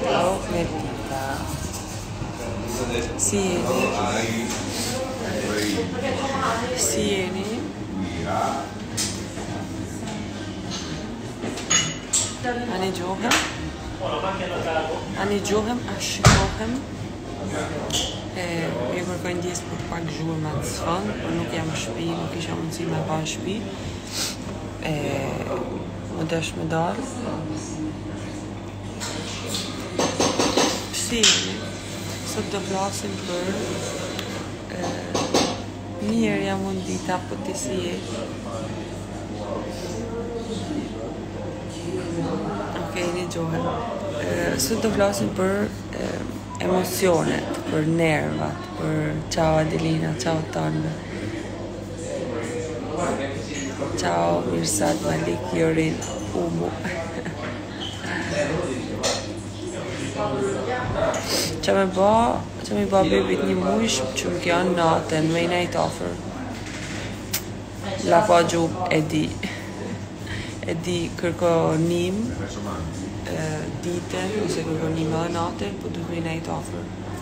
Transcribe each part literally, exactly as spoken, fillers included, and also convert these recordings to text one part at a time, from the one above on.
Ciao Mertita. Sieni. Sieni. Ani gjohem. Ani gjohem, a shikohem. Ju kërkoj ndjes për pak zhurma të sfond, por nuk jam në shtëpi, nuk isha mundësi me pa në shtëpi. Më dësh me dalë. Si jeni? Sot do flasim për mirë jam unë dita, po ti si je? Okej, një gjohem. Sot do flasim për emocionet, për nervat, për ciao Adelina, ciao Tanve. Ciao Mirsad, Malik, Jorin, Umu. Që me ba, që me ba bebit një mujsh që më kjo në natën, me i nejt ofër. La pa gjub e di. E di kërkonim ditën, ose kërkonim edhe natën, po duhet me i nejt ofër.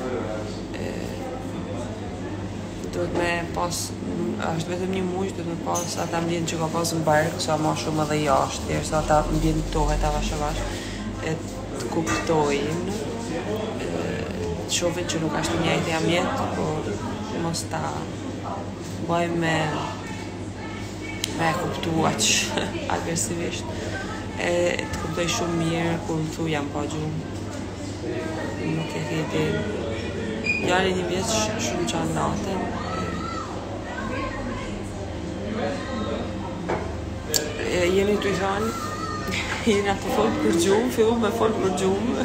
Duhet me pas, është vetëm një mujsh, duhet me pas ata mbjen që ka pas në barkë, sa ma shumë edhe jashtë, tjerë sa ata mbjen tohet avash avash, e të kuptojnë, të shofin që nuk ashtë njëjtë jam jetë, por mos ta bëjmë me me kuptu aq agresivisht. E të kuptoj shumë mirë kur më thu jam pa gjumë. Nuk e ke ide. Jari një vjeç shumë qanë natën. Jeni të i thanë, jeni atë folë për gjumë, fillu me folë për gjumë.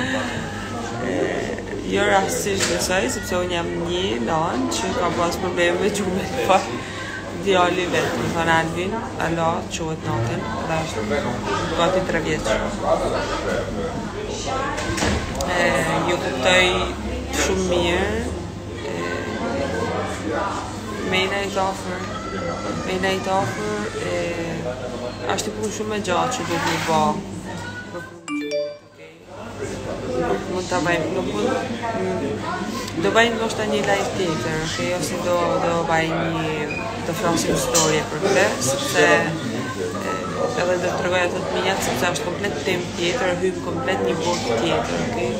Jo rastisht besoj, sepse unë jam një nanë që ka pas probleme me gjumë të parë. Djali vetë, më thënë Alvin, Allah, qohet natën, dhe është gati tre vjeqë. Jo kuptoj shumë mirë, me i nejt ofër, me i nejt ofër, është i punë shumë e gjatë që duhet një ba. Nuk mund të bëjmë, nuk mund, do bëjmë ndoshta një live tjetër, okay? Ose do, do bëjmë një, do flasim storje për këtë, sepse edhe do të tregoj ato të minjat, sepse është komplet tem tjetër, hymë komplet një botë tjetër, okej?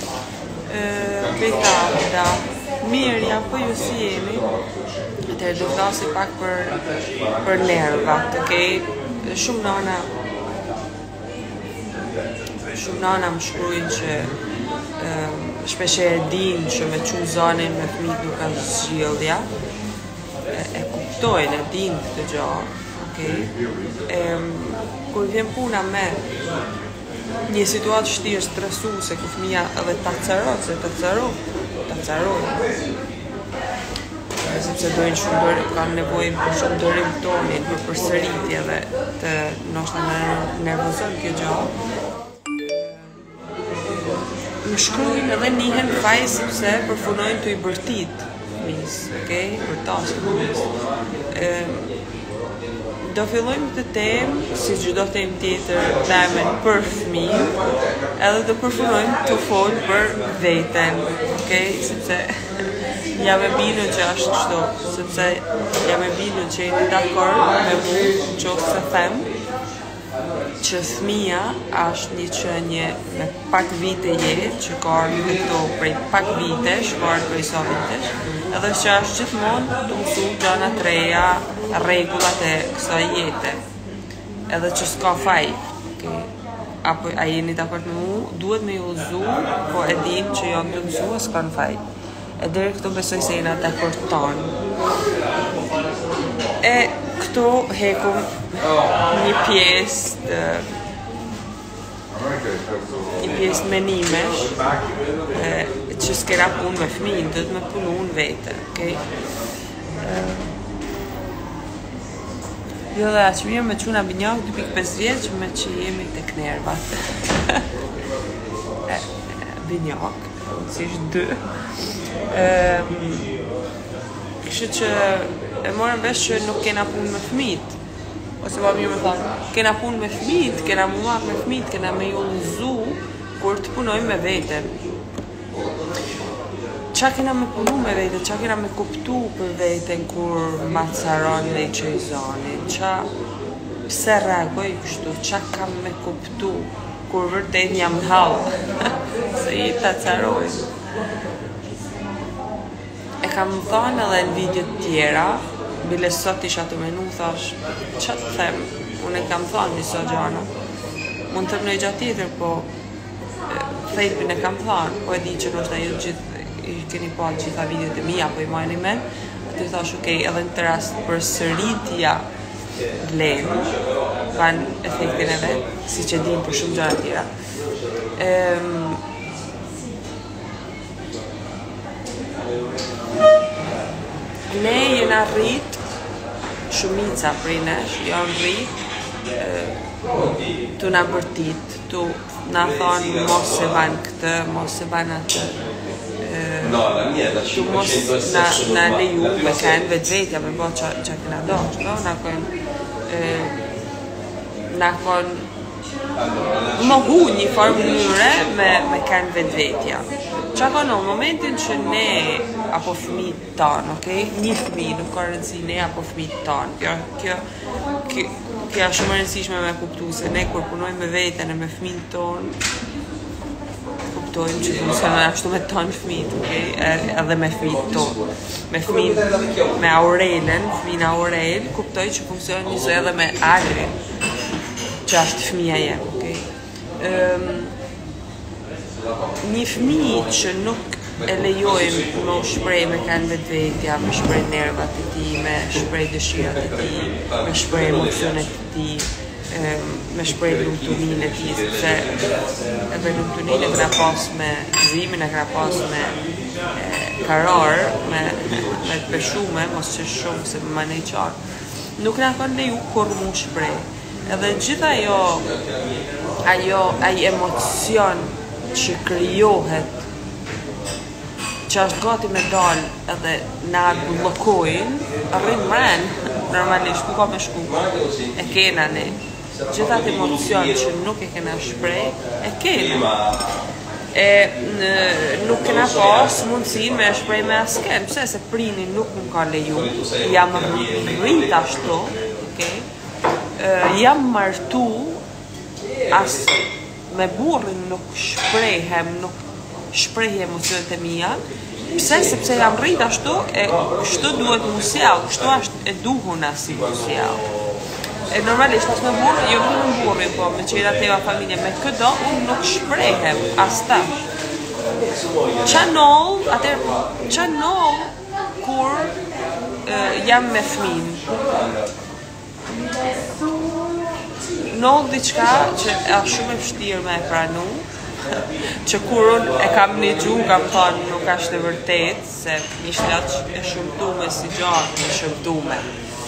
Veta, da, mirë jam, po ju si jeni, atëherë do flasim pak për, për nervat, okej? Shumë nana, shumë nana më shkrujnë që um, shpeshe e din që me qunë zonin me fëmijët nuk kanë zgjidhja. E, e kuptojnë, e din këtë gjarë. Okay? Um, kur vjen puna me një situatë shtirë stresuse, ku fëmija edhe ta carot, se ta carot, ta carot. Sepse dojnë shumë dërim, kanë nevojnë për shumë dërim tonin, për përsëritje dhe të nështë në nervozon kjo gjarë. Më shkrujnë edhe njëhen faj sepse përfunojnë të i bërtit fëmis, okej? Për tasë fëmis. Do fillojmë të temë, si çdo temë tjetër, temen për fëmi, edhe do përfunojmë të folë për veten, okej? Sepse jam e binu që është kështu, sepse jam e binu që jeni dakord me mu që se them, që fëmija është një qënje me pak vite jetë, që ka arë këto prej pak vitesh, ka arë prej sa vitesh, edhe që është gjithmonë të mësu gjana të reja, regullat e kësa jetë, edhe që s'ka faj. Okay. Apo a jeni dakord me mu, duhet me ju uzu, po e dim që janë të mësu e s'kan faj. E deri këto besoj se jena dakord tonë. E këtu hekum një pjesë të një pjesë të menimesh që s'kera punë me fëmijën, dhëtë me punu në vete, okej? Jo dhe aqë mirë me quna binjak dy pikë pesë vjeç me që jemi të knervat. Binjak, si është dë. Kështë që e morën vesh që nuk kena punë me fëmijët. Ose pa mirë me thonë, kena punë me fëmijët, kena mu marrë me fëmijët, kena me ju nëzu, kur të punojmë me veten. Qa kena me punu me veten, qa kena me kuptu për veten kur macaron dhe i qejzonin, qa pse reagoj kështu, qa kam me kuptu kur vërtet jam hallë, se i të carojnë. E kam thonë edhe në videot tjera, bile sot isha të menu, thash, që të them, unë e kam thonë njëso gjana. Mund të më në gjatë tjetër, po thelbin e kam thonë, po e di që nështë ajo gjithë, i keni pa gjitha videot e mija, po i majni men, aty thash, okej, edhe në të rast për sëritja vlenë, kanë efektin e vetë, si që din për shumë gjana tjera. Um, ne jena rrit, shumica prej nesh, janë rrit, tu na bërtit, tu na thonë mos se banë këtë, mos se banë atë, tu mos na, na leju me kënë vetë vetja me bo që, që këna do, no? Na kënë na kënë më hu një formë mënyre me, me kënë vetë vetja. Qa ka në momentin që ne apo fëmijët tanë, okay? Një fëmijë nuk ka rëndësi ne apo fëmijët tanë. Kjo, kjo, kjo, kjo është shumë rëndësishme me kuptu se ne kur punojmë me veten e me fëmijën tonë, kuptojmë që funksionon ashtu me tonë fëmijët, okay? Edhe me fëmijët tonë. Me fëmijën, me Aurelen, fëmijën Aurel, kuptoj që funksionon njësoj edhe me Adrin, që është fëmija jem, okay? Um, një fëmijë që nuk e lejojmë me shprej me kanë vetë vetja, me shprej nervat e ti, me shprej dëshirat e ti, me shprej emocionet e ti, me shprej lumëtunin e ti, sepse edhe lumëtunin e këna pas me zimin, e këna pas me karar, me, me të peshume, mos që shumë se me manej qarë. Nuk nga kanë leju kur mu shprej. Edhe gjitha ajo, ajo, ajo emocion që krijohet, që është gati me dalë edhe na blokojnë, arrin mren, normalisht, ku ka me shku, e kena ne. Gjithat emocion që nuk e kena shprej, e kena. E në, nuk kena pas mundësin me shprej me asken, pse se prini nuk më ka leju, jam rrit ashtu, okay? Uh, jam martu, as me burrin nuk shprejhem, nuk shprejhe emocionet e mija, pse sepse jam rrit ashtu, e kështu duhet musjau, kështu është e duhuna si musjau. E normalisht, as me burrin, jo më në burrin, po me qera teva familje, me këdo, unë nuk shprejhem, as tash. Qa noll, atër, qa noll, kur uh, jam me fmin. Noll diçka që është shumë e vështirë me e pranu, që kur unë e kam një gjuhë, kam thonë nuk është e vërtet, se ishtë që e shëmtume si gjatë, e shëmtume.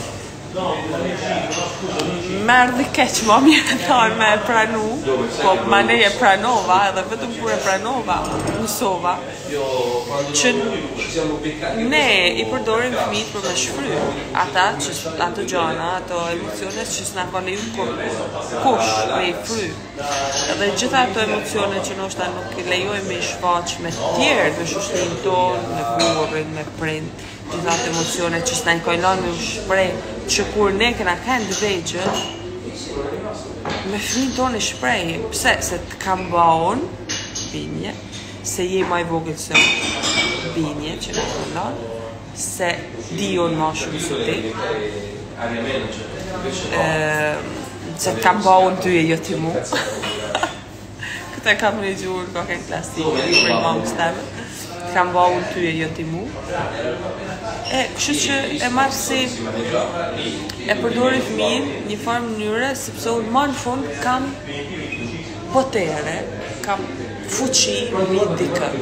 Merë dhe keq, ma mjë thonë me e pranu, po ma ne e pranova, edhe vetëm kur e pranova, mësova, që ne i përdorim fëmijët për me shfry, ata që, ato gjana, ato emocionet që s'na ka leju kur kush me i fry. Edhe gjitha ato emocionet që nështë nuk i lejojmë me i shfaq me tjerë, me shushtin tonë, me burrin, me prind, gjitha ato emocionet që s'na i kojlon me u shprej, që kur ne këna kënd vegjën, me fëmijën tonë i shprejhim. Pse? Se të kam baon, binje, se je ma i vogël se binje që në këndon, se di unë ma shumë së ti, se të kam baon ty e jo ti mu. Këtë e kam në gjurë, ka kënë klasik, për i mamës teme, të kam baon ty e jo ti mu. E, kështu që e marrë si e përdori fëmijën një farë mënyre, sepse unë ma në fund kam potere, kam fuqi mbi dikë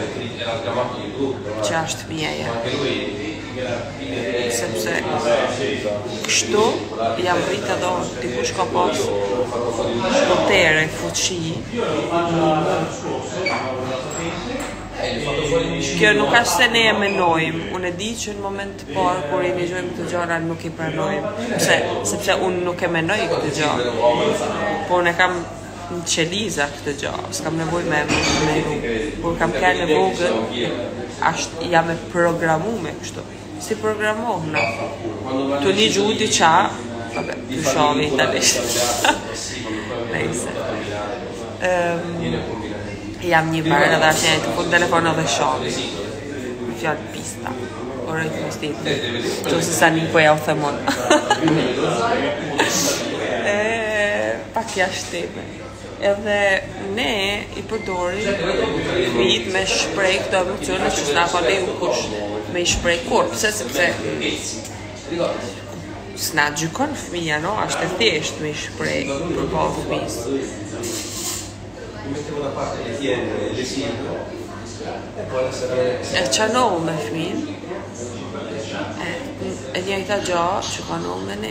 që është fëmija e. Sepse kështu jam rritë edhe unë, dikush ka pas potere, fuqi Kjo nuk është se ne e menojmë, unë e di që në moment të parë, kur i njëgjojmë këtë gjara, nuk i pranojmë, Pse, sepse unë nuk e menoj këtë gjara, po unë e kam në qeliza këtë gjë, s'kam nevoj me menu. Kur kam kene vogël, ashtë jam e programume kështu. Si programohna. Tu një gjuti qa, vabbè, tu shovi italisht. Nejse. Um, jam një barë edhe ashtë një të fund telefonë dhe shovi. Më fjallë pista. Orë të mështit. Që se sa një po ja u themon. e, pak jashtë teme. Edhe ne i përdori fëmijët me shprej këto emocione që s'na ka leju kush me i shprej kur, pëse sepse s'na gjykon fëmija, no? Ashtë e thjesht me i shprej për po fëmijës. E qa nohu me fëmijën, e, e njëjta gjatë që ka nohu me ne.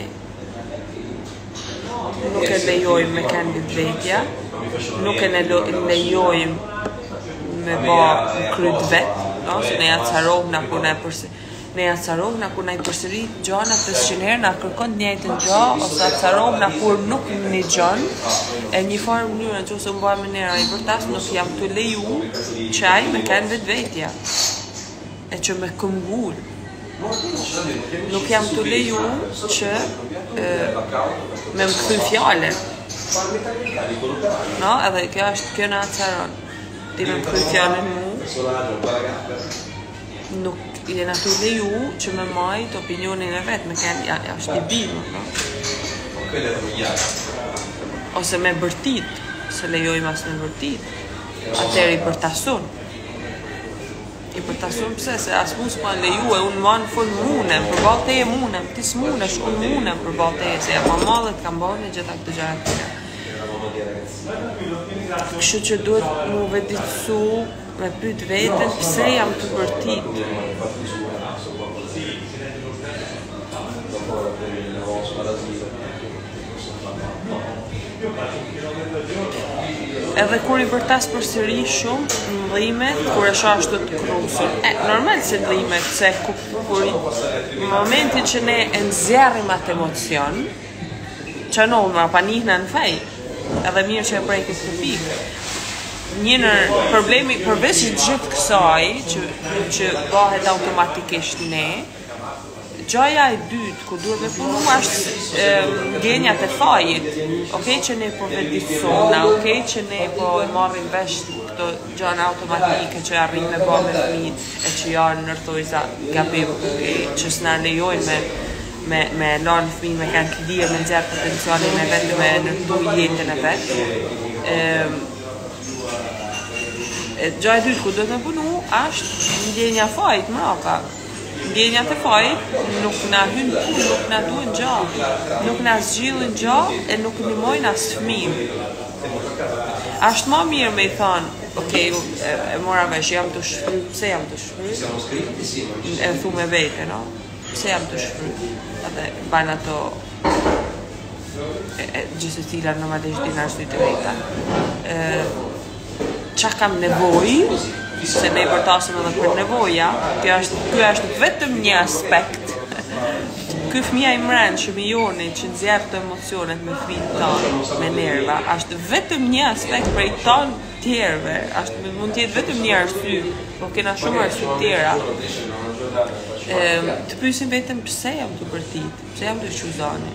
Nuk e lejojmë me kendi vetja, nuk e lejojmë me ba kryt vet, no? Se ne ja carohë na ku na e përsi, ne ja carohë na ku na i përsëri gjana pesëqind herë, na kërkon të njëjtën gjë, ose ja carohë na kur nuk një gjën, e një farë mënyrë në që se më bëjmë në nera i vërtas, nuk jam të leju qaj me kendi vetja, e që me këmgull. Nuk jam të leju që e, me më këthy fjale. No, edhe kjo është kjo në atësaron. Ti me më këthy fjale mu, nuk jena të leju që me majt opinionin e vetë, me kënë ja, ja është i bimë. No? Ose me bërtit, se lejoj mas me bërtit, atër i bërtasun. I përtasun pëse, se as mu s'ma leju e unë manë fund munem, përbal te e munem, ti s'munesh, unë munem përbal te e, se ja ma mallet kam bërë gjitha këtë gjara tira. Kështu që duhet mu veditësu me pyt vetën pëse jam të bërtit. Edhe kur i bërtas për sëri shumë në dhimet, kur e shashtu të krusur. E, normal se dhimet, se kur i momentin që ne e nëzjerim atë emocion, që në ma pa njihna në fej, edhe mirë që e prejkit të pikë. Një në problemi, përveç gjithë kësaj, që, që bëhet automatikisht ne, gjaja e dytë, ku duhet me punu, është ndjenjat e fajit, okej që ne po vedisona, okej që ne po e marrim vesh këto gjana automatike që arrim me ba me fëmijët, e që janë nërtojza gabim, okej, që s'na lejojnë me me me lanë fëmijë me kanë këdirë, me nxerë potencialin e vetë, me nërtu jetën e vetë. Gjaja e dytë, ku duhet me punu, është ndjenja fajit mrapa. Ndjenjat e fajit nuk na hynë punë, nuk na duhen gjahë, nuk na zgjillin gjahë e nuk nimojnë as fëmijë. Ashtë ma mirë me i thonë, okej, e, e mora vesh, jam të shfry, pse jam të shfry? E thu me vete, no? Pse jam të shfry? Edhe banë ato, e, e, gjithë tila normalisht din ashtu të veta. E, qa kam nevoj, se ne i përtasim edhe për nevoja, kjo është, kjo është vetëm një aspekt. Ky fëmija i mrenë që mi joni që nëzjerë të emocionet me fëmijën tonë, me nerva, është vetëm një aspekt për i tonë tjerve, është mund tjetë vetëm një arsy, po kena shumë arsy tjera. E, të pysim vetëm pëse jam të bërtit, pëse jam të shquzani.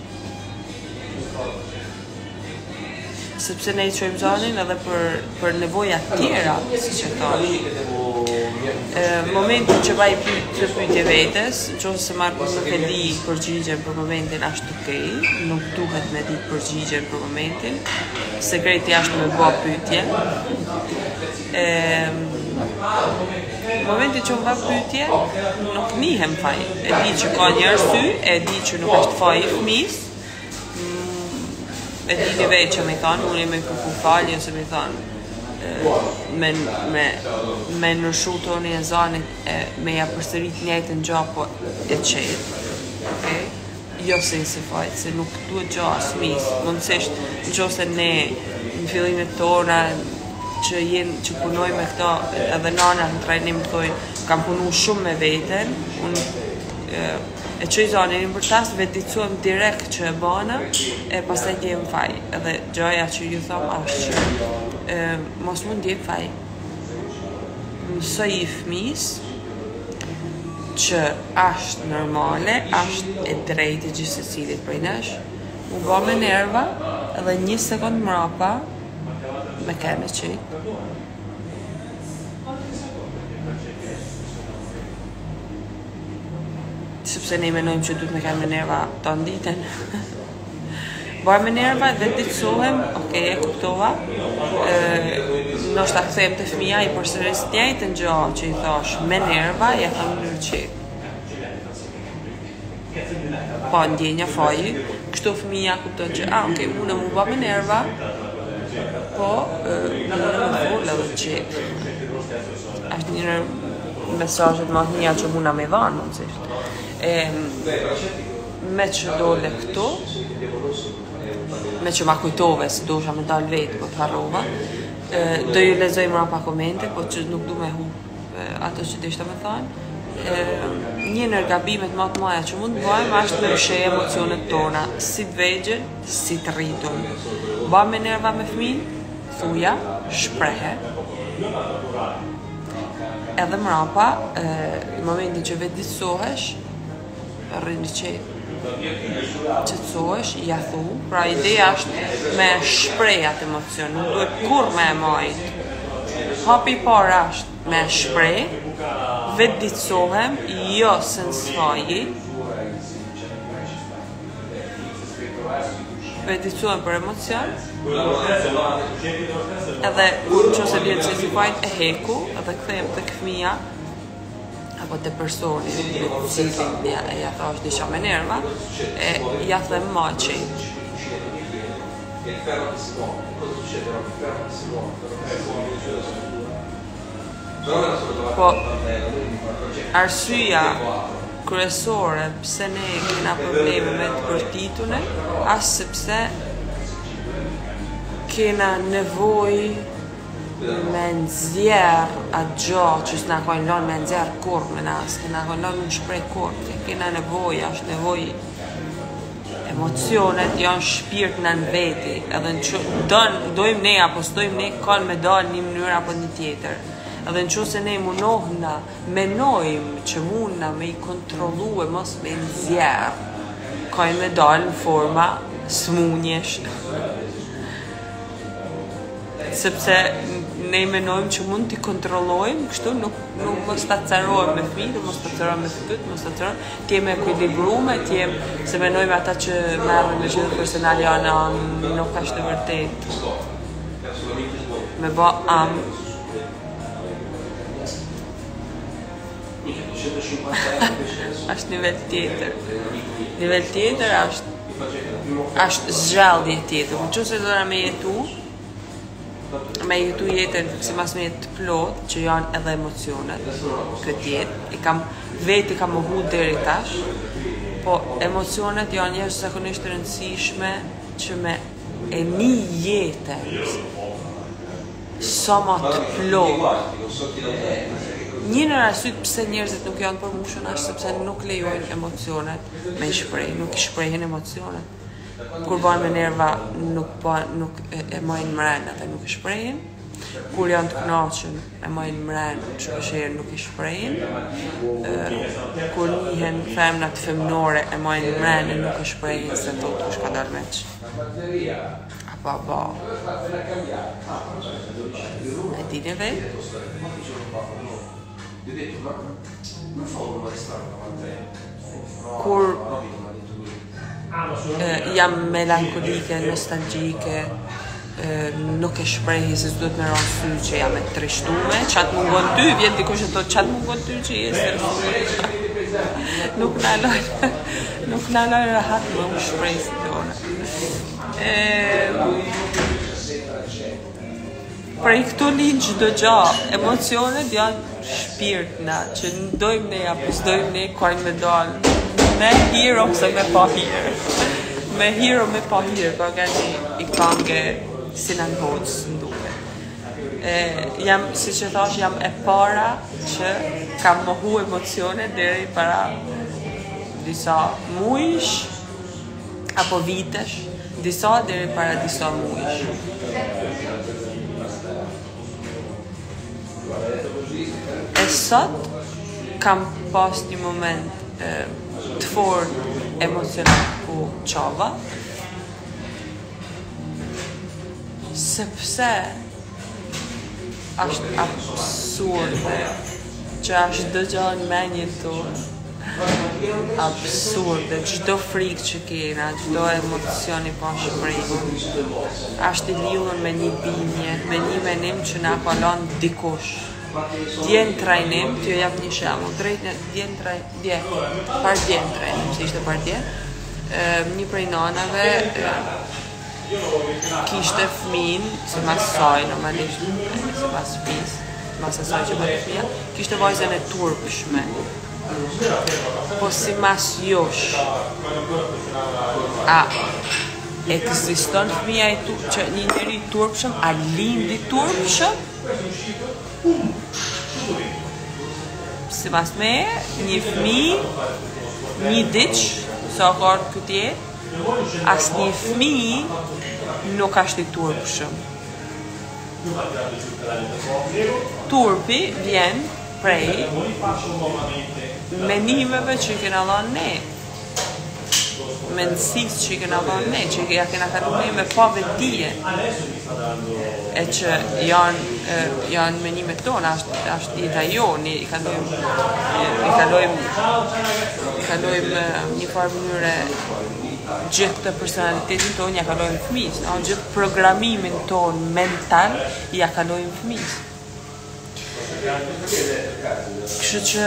Sepse ne i qojmë zanin edhe për, për nevoja tjera, si që thonë. Momentin që baj të pyetje vetes, që se marrë nuk e di përgjigjen për momentin ashtë okej, nuk duhet me di përgjigjen për momentin, sekreti ashtë me bo pyetje. E, momentin që më bë pyetje, nuk nihem faj, e di që ka një arsy, e di që nuk është faj i fëmis, e di një veç që me thonë, unë i me kërku falje, ose me thonë, me, me, me nërshu toni e zanit, e, me ja përsërit njëjtë në gjapo e qetë, okay? Jo se i se fajtë, se nuk duhet gja asmis, mundësisht në që se ne në fillimet tona, që, jen, që punoj me këto, edhe nana në trajnim të thoi, kam punu shumë me veten, unë e që i zonin për tas vetëdicuem direkt që e bana e pastaj djem faj edhe gjoja që ju thom është që e, mos mund djem faj mësoj i fëmis që është normale, është e drejtë gjithë se cilit prej nesh u bo me nerva edhe një sekund mrapa me keme qit sepse ne menojmë që duhet me kemë nerva të nditen. Baj me nerva dhe ditësohem, ok, e kuptova, nështë ta këthejmë të fëmija i përsëris të njajtë në gjo që i thosh me nerva, ja thëmë në rëqi. Po, ndjenja faji, kështu fëmija kupton që, a, ok, mune mu ba me nerva, po, mune me full edhe qetë. Ashtë njërë mesazhet më të nja që muna me dhanë, mundësisht. E, me që dole këtu, me që ma kujtove se dosha me dalë vetë, po të harrova, e, do ju lezoj mëra pa komente, po që nuk du me hu ato që dishtë me thanë. E, një nër gabimet më të maja që mund të bëjmë është me rëshej emocionet tona, si të vegjën, si të rritun. Ba me nerva me fëmin, thuja, shprehe, edhe mrapa, në momentin që vetë ditësohesh, rrini qetë, që të sohesh, ja thu, pra ideja është me shprej atë emocion, nuk duhet kur me e majt. Hapi parë është me shprej, vetë ditësohem, jo se në sfaji, vetë ditësohem për emocion, edhe që se vjetë që si fajt e heku, edhe këthejmë të këfmija, apo të personi me cilin e ja thash disha me nerva, e ja them maqi. Po, arsyeja kryesore pse ne kena probleme me të përtitune, as sepse kena nevojë me nëzjerë atë gjo që s'na kojnë lonë me nëzjerë kur me nas, kena kojnë lonë në shprej kur, kena nevoj, është nevoj emocionet, janë shpirt në në veti, edhe në që dojmë, dojmë ne, apo s'dojmë ne, kanë me dalë një mënyrë apo një tjetër. Edhe në që se ne munohna, menojmë që mundna me i kontrolu e mos me nëzjerë, kanë me dalë në forma smunjesh. Sepse ne menojmë që mund t'i kontrollojmë, kështu nuk, nuk mos t'a carojmë me fmi, nuk mos t'a carojmë me fëtët, mos t'a carojmë, t'jeme ekuilibrume, t'jeme, se menojmë ata që merën me gjithë personal janë, nuk ashtë të vërtet. Me ba am. Ashtë nivel tjetër. Nivel tjetër ashtë, ashtë zgjallje tjetër. Në që se dora me jetu, me jetu jetën si mas me jetë plot që janë edhe emocionet këtë jetë, i kam vetë i kam mohu deri tash, po emocionet janë njështë zakonisht të rëndësishme që me e një jetën sa ma të plot. Një në arsye pse njerëzit nuk janë përmushën është sepse nuk lejojnë emocionet me i shprej, nuk i shprejhen emocionet. Kur banë me nerva nuk, ba, nuk e, e majnë mrenë dhe nuk i shprejhin. Kur janë të knaqën e majnë mrenë që pësherë nuk i shprejhin. E, kur njihen femnat femnore e majnë mrenë nuk i shprejhin se të të shka dalë meq. Apo ba. E dini vej? Kur Uh, jam melankolike, nostalgjike, uh, nuk e shprejhi se s'duhet me ronë sy që jam e trishtume, qatë mungon ty, vjen dikush e thot qatë mungon ty që jesë nuk në alojnë, nuk në alojnë rahat më më shprejhi si tone. Prej këto linë që do gja, emocionet janë shpirtna, që ndojmë ne, apo s'dojmë ne, kojnë me dalë. Me hero pëse me pa hero. Me hero me pa hero, ka nga një i kange si në nëhoqës në duke. Jam, si që thash, jam e para që kam mohu emocione deri para disa mujsh apo vitesh, disa deri para disa mujsh. E sot kam pas një moment e, të fort emocional ku qava, sepse është absurde që është dëgjon menjën tonë, absurde, çdo frikë që kena, çdo emocion i pashprekur, është i lidhur me një bindje, me një menim që na kalon dikush. Dje në trajnim, t'ju jap një shembull, drejt në dje në trajnim, dje, par dje në trajnim, si ishte par dje, një prej nanave kishte fëmin, si mas saj, normalisht, si mas fëmis, mas asaj që bëtë fëmija, kishte vajzën e turpshme. Po si mas josh, a ekziston fëmija i tu, që një njeri turpshëm, a lindi turpshëm? Si mas me, një fëmi, një diq, sa ka ardhur këtë jetë, as një fëmi nuk është i turpshëm. Turpi vjen prej menimeve që i kena dhënë ne, mendësisë që i kena dhënë ne, që ja kena kaluar ne me pa vetdije, e që janë janë menimet tona, është është jeta jonë, i kalojmë i kalojmë i kalojmë një farë mënyre gjithë të personalitetin tonë ja kalojmë fëmijës, no? Gjithë programimin tonë mental ja kalojmë fëmijës. Kështu që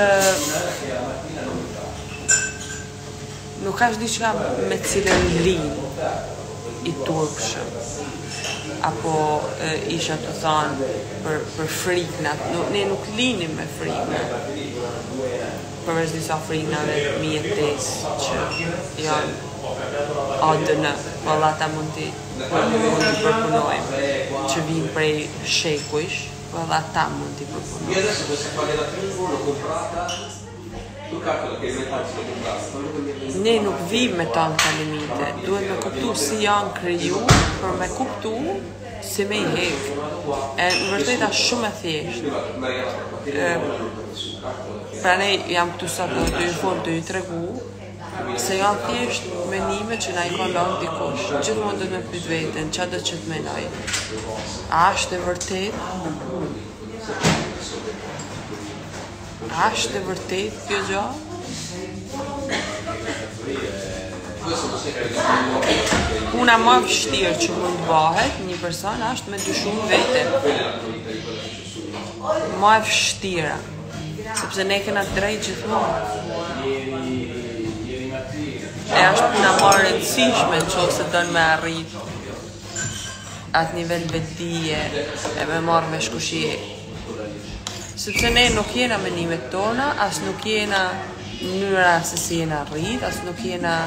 nuk është diçka me cilën linë i turpshëm, apo e, isha të thonë për, për friknat, nuk, ne nuk linim me friknat, përveç disa friknave mjetes që janë A D N, valla ta mund t'i përpunojmë, që vinë prej shekujsh, valla ta mund t'i përpunojmë. Ne nuk vim me tanta limite, duhet me kuptu si janë kriju, për me kuptu si me i hek. E në vërtet është shumë e thjeshtë. Pra ne jam këtu sa të të ju fol të ju tregu, se janë thjesht menime që na i kalon dikush. Gjithmonë do të me pyet veten, çfarë do që të menoj? A është e vërtet? A është e vërtet kjo gjë? Puna më e vështirë që mund të bëhet një person është me dyshuar veten. Më e vështira, sepse ne kena drejt gjithmonë. E është puna më e rëndësishme nëse don me arrit atë nivel vetdije e me marrë me shkushie. Sepse ne nuk jena menimet tona, as nuk jena mënyra se si jena rrit, as nuk jena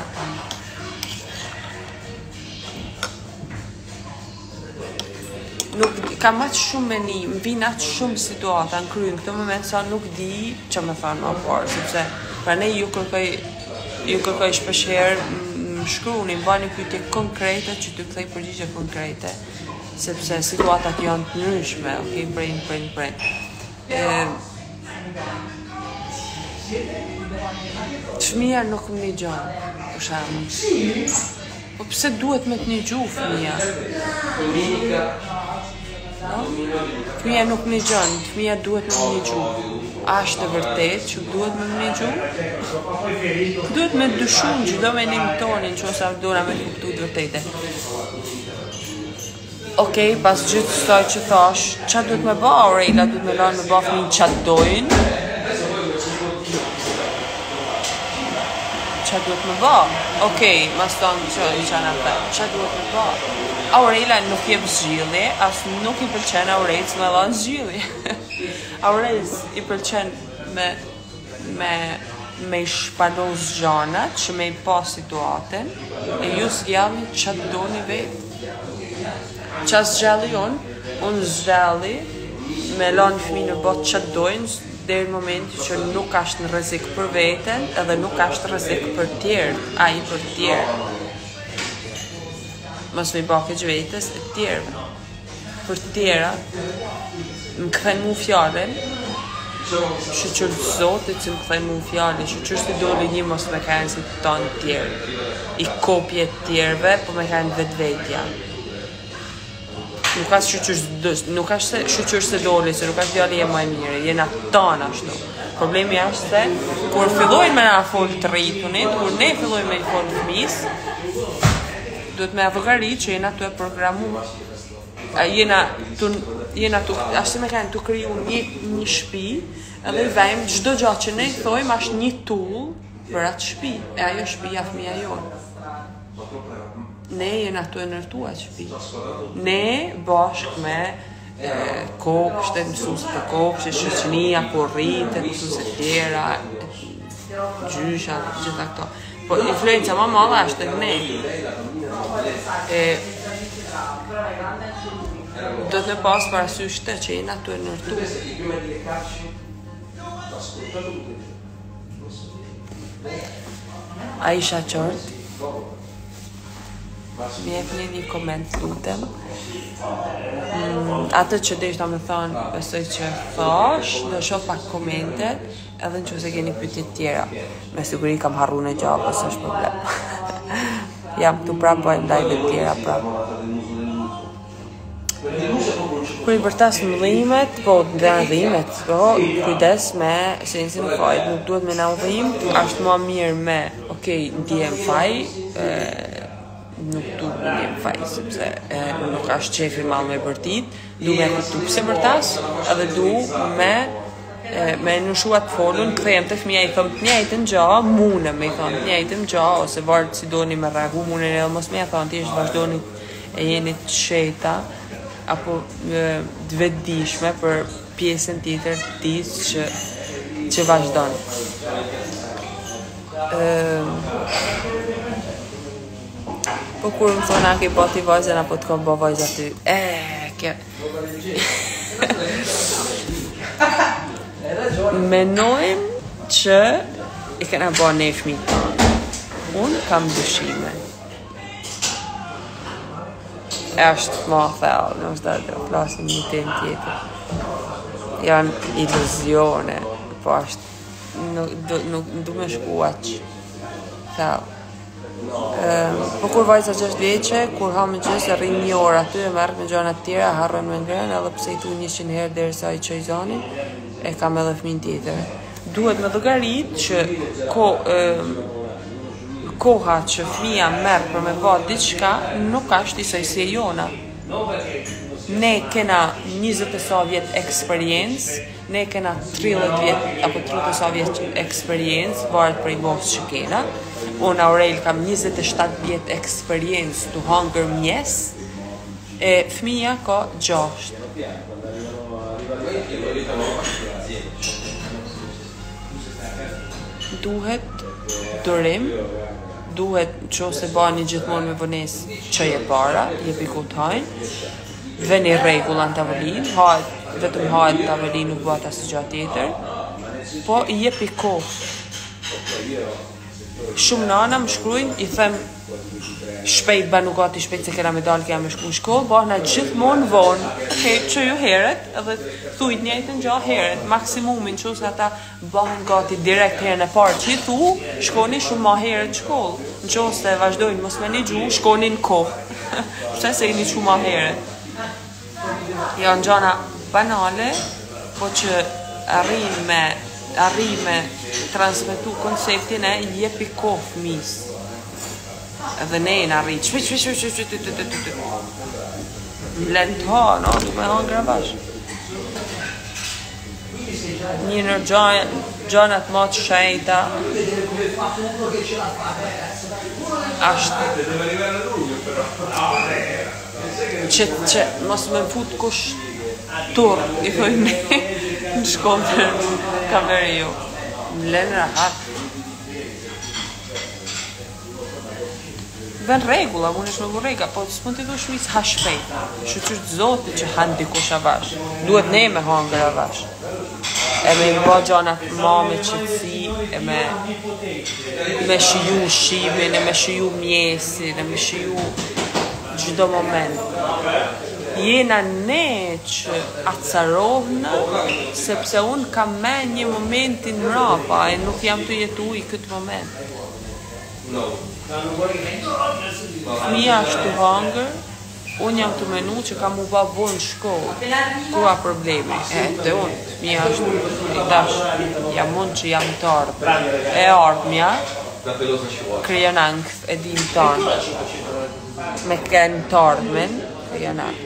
nuk kam atë shumë menim, vin atë shumë situata në krye në këtë moment sa nuk di që me thonë më parë, sepse pra ne ju kërkoj ju kërkoj shpeshherë më shkruani, më bani pyetje konkrete që t'ju kthej përgjigje konkrete, sepse situatat janë të ndryshme, okay, prej prej prej. Fëmija nuk më një gjanë, për shembull. Po pse duhet me të një gjuhë fëmija? No? Fëmija nuk më një gjanë, fëmija duhet me një gjuhë. A është e vërtet që duhet me një gjuhë? Duhet me dyshu në çdo menim tonin, që ose dora me kuptu të vërtete. Okej, pas gjithë kësaj që thash, qa duhet me ba, Aurela duhet me lanë me ba fëmin qa dojnë? Qa duhet me ba? Okej, mas tonë që i qa në të, qa duhet me ba? Aurela nuk jep zgjidhje, as nuk i pëlqen Aurelës me lanë zgjidhje. Aurelës i pëlqen me, me, me i shpalos gjanat, që me i pa situaten, e ju zgjallin qa doni vetë. Qa zgjalli unë, unë zgjalli me lanë fëmi në botë që dojnë, deri në momenti që nuk është në rrezik për veten edhe nuk është rrezik për tjerë, ai për tjerë. Mos më bëj keq vetes e tjerëve. Për tjera, më këthen mu fjallën, shëqër zotit që më këthen mu fjallën, shëqër si doli një mos me kanë si të tonë tjerë, i kopje tjerëve, po me kanë vetë vetja. Nuk është se shëqër se doli, se nuk është fjallë e maj mire, jena tonë ashtu. Problemi është se, kur fillojnë me nga folë të rritunit, kur ne fillojnë me i folë të fëmis, duhet me avokarit që jena të e programu. Jena të, jena të, ashtë me kanë të kriju një, një shpi, edhe i vejmë gjdo gjatë që ne i thojmë është një tool për atë shpi, e ajo shpia fëmija jonë. Ne jena të e nërtu atë shpi. Ne bashk me e, kopshte, mësusë të kopshte, shëqënia, korritet, mësusë të tjera, gjysha, gjitha këto. Po influenca ma madhe është të ne. E, do të me pas parasysh të që jena të e nërtu. A isha qartë? Mi e këni një koment lutem. Mm, atë që dhe ishta me thonë, besoj që thash, do shoh pak komentet, edhe në që se keni pyetje tjera. Me siguri kam harru në gjabë, së është problem. Jam këtu prapë, bëjmë live tjera prapë. Kur i përtas në dhimet, po dhe në dhimet, po kujdes me sensin në fajt, nuk duhet me në dhim, është mua mirë me, okej, okay, ndjem faj, e, nuk du me ndjem faj, sepse e, nuk është qefi malë me bërtit, du me këtu pëse përtas, edhe du me e, me nëshuat folun, këthejmë të fëmija i thëmë të njajtën gja, mune me i thëmë të njajtën gja, ose vartë si doni me ragu, mune në edhe mos me e thëmë të ishtë vazhdoni e jeni të sheta, apo të vetëdijshme për pjesën tjetër të tij që që vazhdon. Ëm Po kur më thonë a ke bati vajzën apo të kam bë vajzë aty. E ke. Menojmë që i kena bë ne fëmijët tanë. Unë kam dyshime. E është ma thellë, në është da të flasim një tem tjetër. Janë iluzione, po është, nuk du, nuk, du me shku aqë thellë. Um, po kur vajza gjashtë vjeqe, kur ha me gjës, e rrim një orë aty, e merët me gjana të tjera, harrën me ngrën, edhe pse i tu njëqind herë derisa i qoj zonin, e kam edhe fëmin tjetër. Duhet me llogarit që ko, um, koha që fëmija merë për me ba diçka nuk është isaj si e jona. Ne kena njëzet e sa vjet eksperiencë, ne kena tridhjetë vjet apo tridhjetë e sa vjet eksperiencë, varet prej mos që kena. Unë Aurel kam njëzet e shtatë vjet eksperiencë të hangër mjes, e fëmija ka gjashtë. Duhet durim, duhet që ose bani gjithmonë me vënes që je para, je pikut hajnë, veni regull në tavolin, hajt, vetëm hajt tavolin nuk bëhat asë gjatë tjetër, po i je pikot. Shumë nana më shkrujnë, i them shpejt ba nuk gati shpejt se kena me dalë kja me shku në shkollë, bahna gjithmonë vonë, he, që ju heret, edhe thujt njëjtën gja heret, maksimumin që se ata bahën gati direkt herën e parë që i thu, shkoni shumë ma heret shkollë, në që se vazhdojnë mos me një gju, shkoni në kohë, pse se i një shumë ma heret. Janë gjana banale, po që arrim me, arrim me transmetu konceptin e jepi kohë fëmis. Edhe ne në arrit, shpit, shpit, shpit, shpit, shpit, shpit, shpit, shpit. Lent ha, no, du me ha nga bash. Një nër gjanat ma të shajta, ashtë që, që mos me fut kush tur, i thojnë ne, në shkollë kameri ju. Më lenë rahat. Ben regula, unë është me bu rega, po s'pun t'i du shmis ha shpejt. Shë qështë zotit që hanë dikush avash. Duhet ne me hangër avash. e me i bo gjonat ma me qëtësi, e me me shiju shimin, e me shiju mjesin, e me shiju gjdo moment. Jena ne që atësarohna, sepse unë kam me një momentin mrapa, e nuk jam të jetu i këtë moment. Fëmija është të hangër, unë jam të menu që kam u ba vonë shkollë, kua problemi, e të unë, fëmija është i dash, jam unë që jam të ardhë, e ardhëmja, kryon angth e din tanë, me kënë të ardhmen, kryon angth.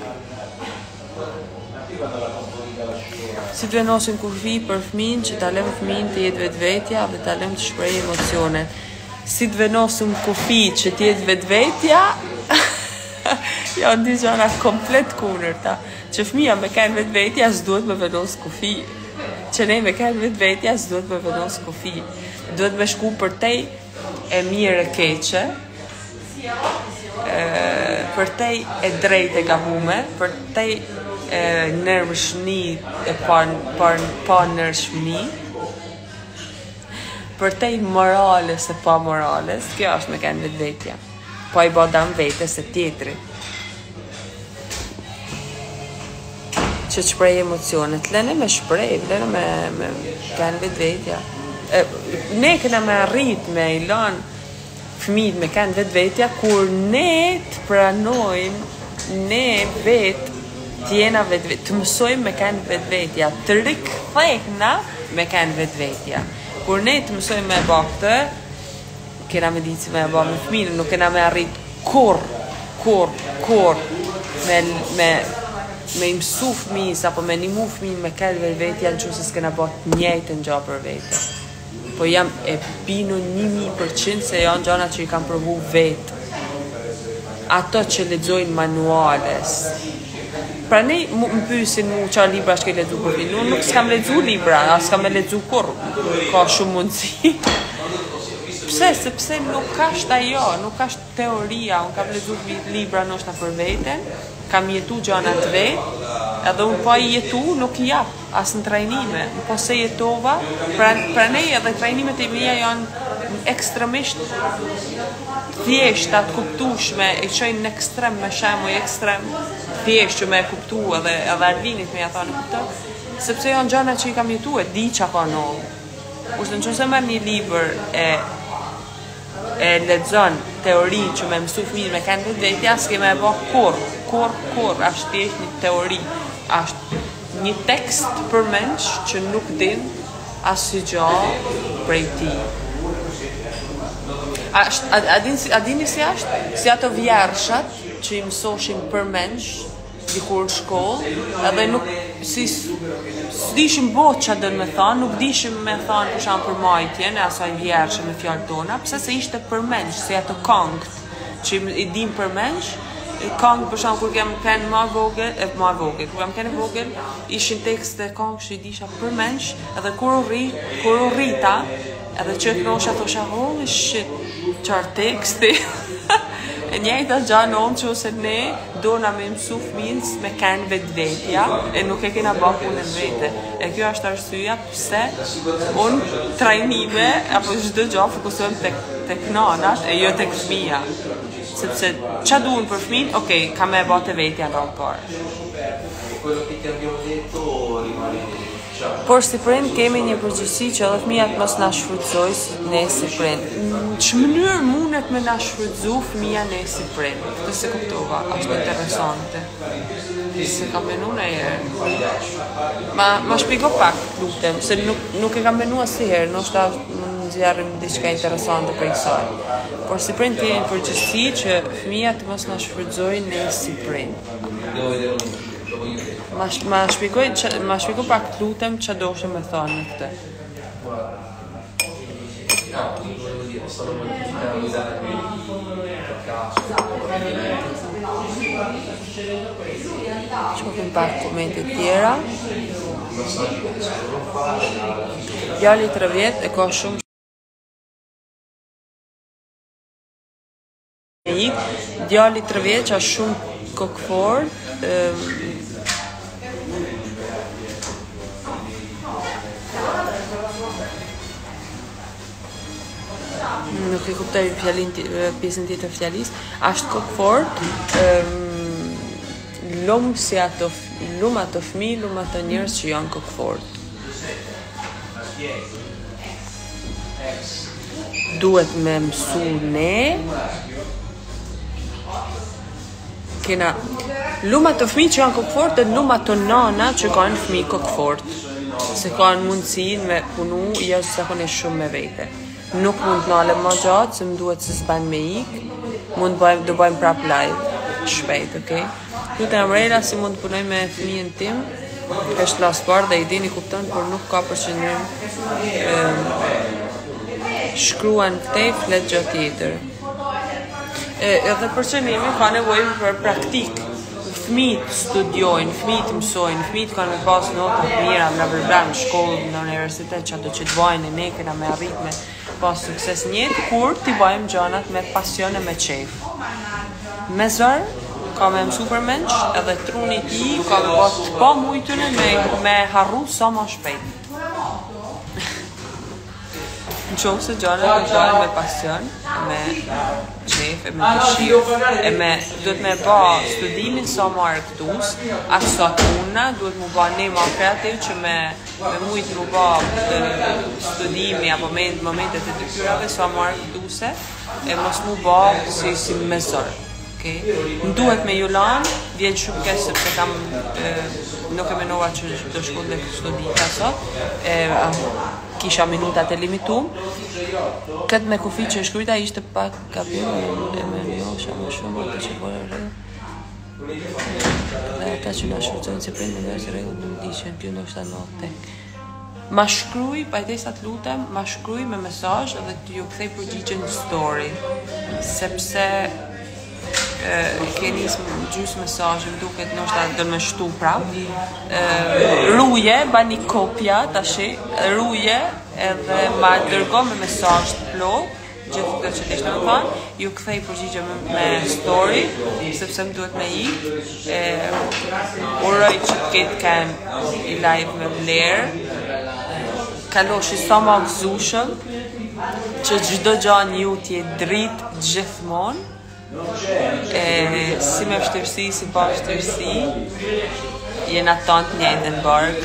Si të venosim kufi për fëmin që të alem fëmin të jetë vetë vetja dhe të alem të shprej emocionet. Si të venosim kufi që të jetë vetë vetja, janë di gjana komplet kunër ta. Që fëmija me kanë vetë vetja, s'duhet me venos kufi. Që ne me kanë vetë vetja, s'duhet me venos kufi. Duhet me shku për tej e mirë e keqe, për tej e drejt e gabume, për tej nërmëshni e pa nërshmni, për tej morales e pa morales, kjo është me kanë vetë vetja. Po i bodam vetës e tjetëri. Që shprej emocionet, lene me shprej, lene me, me kanë vetë vetja. E, ne këna me arrit me i lanë fëmijët me kanë vetë vetja, kur ne të pranojmë, ne vetë tjena vetë vetja, të mësojmë me kanë vetë vetja, të rikthehna me kanë vetë vetja. Kur ne të mësojmë me bakte, kena me ditë si me ba me fëmijën, nuk kena me arrit kur, kur, kur, me, me, me imësu fëmijës, apo me nimu fëmijën me kanë vetë vetja, në që se s'kena bakte njëjtë në gja për vete. Po jam e pinu një mi përqind se janë gjana që i kam provu vetë. Ato që lexojnë manuales. Pra ne më pysin mu qa libra shke ledzu për vinë. Unë nuk s'kam ledzu libra, a s'kam e ledzu kur. Ka shumë mundësi. Pse? Sepse nuk ashtë ajo, nuk ashtë teoria. Unë kam ledzu libra nështë për veten, kam jetu gjanat vetë, edhe unë pa i jetu nuk i jap, as në trajnime. Po se jetova, pra, pra ne edhe trajnimet e mija janë ekstremisht thjesht atë kuptushme, e qojnë në ekstrem me shemuj ekstrem, thjesht që me e kuptu edhe, edhe Arvinit me ja tha në kuptu, sepse janë gjana që i kam jetu e di qa ka novë. Ushtë në që se merë një liber e, e lexon teorinë që me mësu fëmijën me kanë vetë vetja, s'ke me e bo kur, kur, kur, ashtë thjesht një teori, ashtë një tekst për mensh që nuk din asë gjallë prej ti. A, a, a, din, a dini si ashtë? Si ato vjershat që i mësoshin për mensh, dikur në shkollë, edhe nuk, si, s'dishim bot që dënë me thanë, nuk dishim me thanë për shamë për majtjen, e asaj vjershe me fjallë tona, pëse se ishte për mensh, si ato kangët që i dim për mensh, kangë për shamë kur kem kënë ma vogël, e ma vogël, kur kem kënë vogël, ishin tekste kangë që i disha për mensh, edhe kur u ri, kur u rita, edhe që kënosha thosha, holy shit, qarë teksti, e njëjta gjanë onë që ose ne dona me mësu fëmijës me kanë vetë vetja, e nuk e kena bërë punën vete. E kjo është arsyeja pse unë trajnime, apo çdo gjë fokusohem tek, tek nanat e jo tek fëmija. Sepse qa duhen për fëmijën, okej, ka me e bërë të vetja në rrallë parë. Por si prind kemi një përgjithësi që edhe fëmijat mos na shfrytëzoj ne si prind. Në që mënyrë mundet me na shfrytëzu fëmija ne si prind? Këtë se kuptova, është interesante. Se kam menu në herë. Ma, ma shpiko pak, lutem, se nuk, nuk e kam menu asnjëherë, ndoshta në zjarrim diçka interesante për kësaj. Por si prind kemi një përgjithësi që fëmijat mos na shfrytëzojnë ne si prind. Ma, ma shpikoj, ma shpikoj pak të lutem që do shë me thonë në këtë. Qofim pak komente tjera. Djali tre vjet e ka shumë Djali tre vjet që është shumë kokëfor, nuk e kuptoj fjalin pjesën tjetër fjalis, është kokfort, um, lum si ato lum ato fëmijë, lum ato njerëz që janë kokfort. Duhet me mësu ne kena lum ato fëmijë që janë kokfort dhe lum ato nana që kanë fëmijë kokfort, se kanë mundësinë me punu jo zakonisht shumë me vete. Nuk mund t'nalem ma gjatë, se më duhet se s'ban me ik, mund bëjmë, do bëjmë prap live, shpejt, okej? Okay? Lutem Amrela, si mund të punoj me fëmijën tim, është laspar dhe i dini kupton, por nuk ka përqendrim. Shkruan këtej, flet gjë tjetër. E, edhe përqendrimi ka nevojë për praktik. Fëmijët studiojnë, fëmijët mësojnë, fëmijët kanë me pas nota të mira, bla bla bla, në shkollë, në universitet, që ato që të bajnë, ne kena me arrit me pas sukses njët, kur t'i bajmë gjanat me pasion e me qef. Me zërë, ka me mësu për menç, edhe truni ti, ka me pas të pa mujtënë me, me harru sa ma shpejt. Në qovë se gjanat e gjanat me pasion, me qef, e me dëshirë, e me, duhet me ba studimin sa ma arktus, atë sa tuna, duhet mu ba ne ma kreativ që me, me mujtë mu ba studimi, apo momentet e dykyrave sa ma arktuse, e mos mu ba si, si me zërë. Okay. Më duhet me Julan, vjen shumë keq sepse kam e, nuk e menova që do shkoj dhe studita sot, e, a, kisha minutat e limitum. Këtë me kufi që shkruajta ishte pak gabim, e me njohësha më shumë ato që bërë rrë. Dhe ata që nga shurëcojnë si prindë nga që rrë, nuk di që në kjo në është anë tek. Ma shkruj, pajtesa të lutem, ma shkruj me mesazh edhe të ju kthej përgjigjen në story, sepse keni gjysë mesazhe, më duket ndoshta do më shtu prap. Ruje, bani kopja tash, ruje edhe ma dërgo me mesazh të plot, gjithë këtë që t'ishtë më thonë, ju kthej përgjigje me, me story, sepse më duhet me ik. Uroj që t'ketë kem i live me vlerë, kaloshi sa ma gëzushëm, që çdo gjanë ju t'je dritë gjithmonë, e, si me vështirësi, si pa vështirësi, jena tant njëjtë në barkë.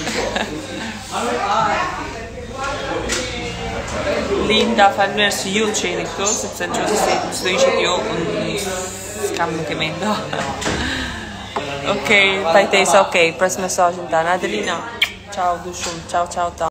Linda, falënderit që ju që jeni këtu, sepse në qëse se s'do ishit ju, unë s'kam nuk e mendo. Okej, pajtesa, okej, pres mesazhin tanë. Adelina, ciao, du shumë, ciao, ciao, ta.